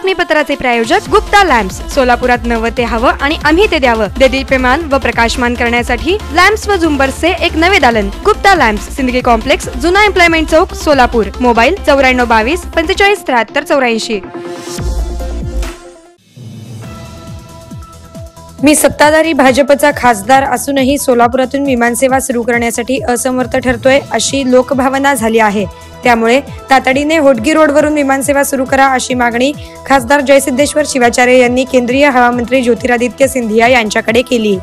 बातमीपत्राचे प्रायोजक गुप्ता लॅम्प्स. सोलापुरात नवं ते हवं आणि आम्ही ते द्यावं. देदीप्यमान व प्रकाशमान करण्यासाठी लॅम्प्स व झुंबर्सचे एक नवे दालन. गुप्ता लॅम्प्स, सिंदगी कॉम्प्लेक्स, जुना एम्प्लॉयमेंट चौक, सोलापूर. मोबाईल 9422 45 73 84. मी सत्ताधारी भाजपचा खासदार असूनही सोलापुरातून विमानसेवा सुरू करण्यासाठी असमर्थ ठरतोय अशी लोकभावना झाली आहे. त्यामुळे तातडीने होटगी रोडवरून विमानसेवा सुरू करा अशी मागणी खासदार जयसिद्धेश्वर शिवाचार्य यांनी केंद्रीय हवामंत्री ज्योतिरादित्य सिंधिया यांच्याकडे केली.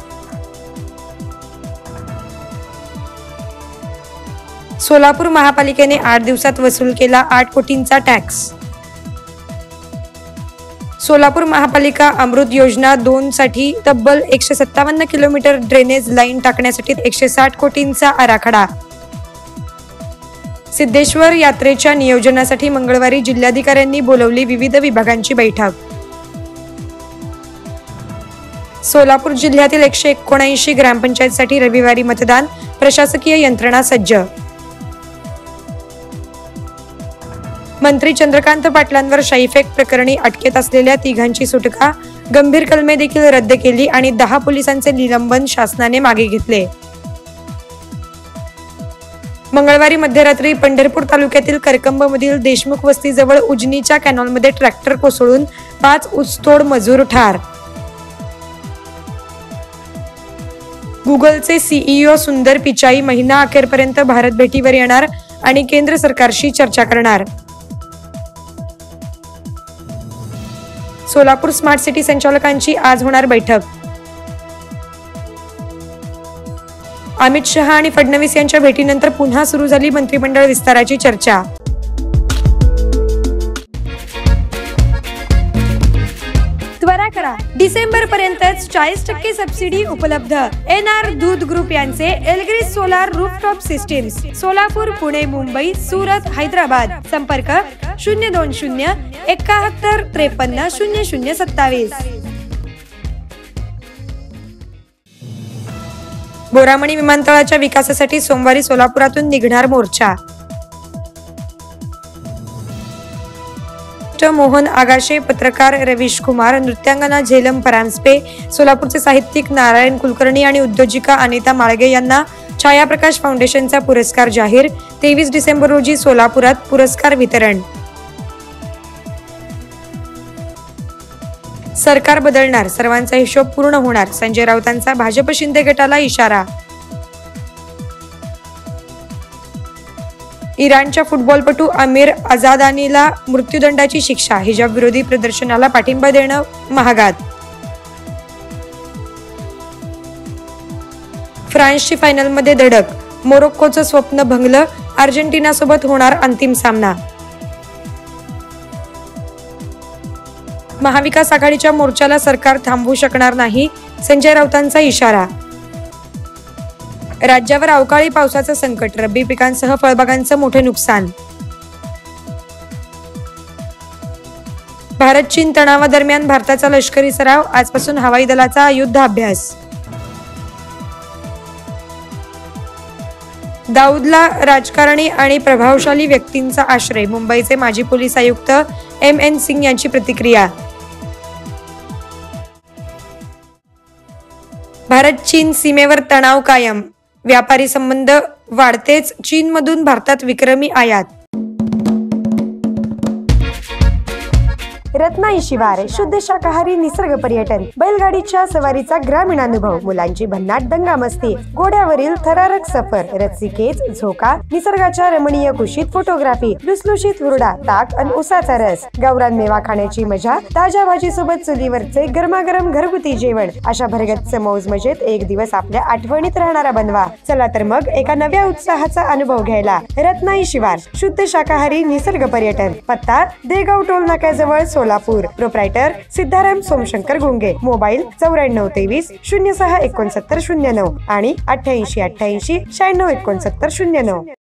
सोलापूर महापालिकेने 8 दिवसात वसूल केला 8 कोटींचा टॅक्स. सोलापूर महापालिका अमृत योजना 2 साठी तब्बल 157 किलोमीटर ड्रेनेज लाईन टाकण्यासाठी 160 कोटींचा आराखडा. सिद्धेश्वर यात्रेच्या नियोजनासाठी मंगळवारी जिल्हाधिकाऱ्यांनी बोलवली विविध विभागांची बैठक. सोलापूर जिल्ह्यातील 179 ग्रामपंचायतसाठी रविवारी मतदान, प्रशासकीय यंत्रणा सज्ज. मंत्री चंद्रकांत पाटलांवर शाईफेक प्रकरणी अटकेत असलेल्या 3घांची सुटका, गंभीर कलमे देखील रद्द केली आणि 10 पोलिसांचे निलंबन शासनाने मागे घेतले. मंगळवारी मध्यरात्री पंढरपूर तालुक्यातील करकंबमधील देशमुख वस्तीजवळ उजनीच्या कॅनॉलमध्ये ट्रॅक्टर कोसळून 5 ऊसतोड मजूर ठार. गुगलचे सीईओ सुंदर पिचाई महिना अखेरपर्यंत भारत भेटीवर येणार आणि केंद्र सरकारशी चर्चा करणार. सोलापूर स्मार्ट सिटी संचालकांची आज होणार बैठक. अमित शहा आणि फडणवीस यांच्या भेटीनंतर पुन्हा सुरू झाली मंत्रिमंडळ विस्ताराची चर्चा. त्वरा करा, डिसेंबर पर्यंतच 40% सबसिडी उपलब्ध. एनआर दूध ग्रुप यांचे एल्ग्रिस solar rooftop systems. Solapur, Pune, Mumbai, Surat, Hyderabad. संपर्क 020 71 53 0027. बोरामणी विमानतळाच्या विकासासाठी सोमवारी सोलापुरातून निघणार मोर्चा. मोहन आगाशे, पत्रकार रवीश कुमार, नृत्यांगना झेलम परांजपे, सोलापूरचे साहित्यिक नारायण कुलकर्णी आणि उद्योजिका अनिता माळगे यांना छायाप्रकाश फाउंडेशनचा पुरस्कार जाहीर. 23 डिसेंबर रोजी सोलापुरात पुरस्कार वितरण. सरकार बदलणार, सर्वांचा हिशोब पूर्ण होणार, संजय राऊतांचा भाजप शिंदे गटाला इशारा. इराणच्या फुटबॉलपटू अमीर अजादानीला मृत्यूदंडाची शिक्षा. हिजाब विरोधी प्रदर्शनाला पाठिंबा देणं महागात. फ्रान्सची फायनलमध्ये धडक, मोरोक्कोचं स्वप्न भंगलं, अर्जेंटिनासोबत होणार अंतिम सामना. महाविकास आघाडीच्या मोर्चाला सरकार थांबवू शकणार नाही, संजय राऊतांचा इशारा. राज्यावर अवकाळी पावसाचं संकट, रब्बी पिकांसह फळबागांचं मोठे नुकसान. भारत चीन तणावादरम्यान भारताचा लष्करी सराव, आजपासून हवाई दलाचा युद्धाभ्यास. दाऊदला राजकारणी आणि प्रभावशाली व्यक्तींचा आश्रय, मुंबईचे माजी पोलीस आयुक्त MN सिंग यांची प्रतिक्रिया. भारत चीन सीमेवर तणाव कायम, व्यापारी संबंध वाढतेच, चीनमधून भारतात विक्रमी आयात. रत्नाई शिवार, शुद्ध शाकाहारी निसर्ग पर्यटन, बैलगाडीच्या सवारीचा ग्रामीण अनुभव, मुलांची भन्नाट दंगामस्ती, घोड्यावरील थरारक सफर, रसिकेच झोका, निसर्गाच्या रमणीय कुशीत फोटोग्राफी, लुसलुशीत हुरडा, ताक आणि उसाचा रस, गावरान मेवा खाण्याची मजा, ताज्या भाजी सोबत चुलीवरचे गरमागरम घरगुती जेवण, अशा भरगच्च मौज मजेत एक दिवस आपल्या आठवणीत राहणारा बनवा. चला तर मग एका नव्या उत्साहाचा अनुभव घ्यायला रत्नाई शिवार, शुद्ध शाकाहारी निसर्ग पर्यटन. पत्ता देगाव टोल नाक्याजवळ, सोलापूर. प्रोप्रायटर सिद्धाराम सोमशंकर गुंगे. मोबाईल 9423 06 69 09 आणि 88 88 96 69 09.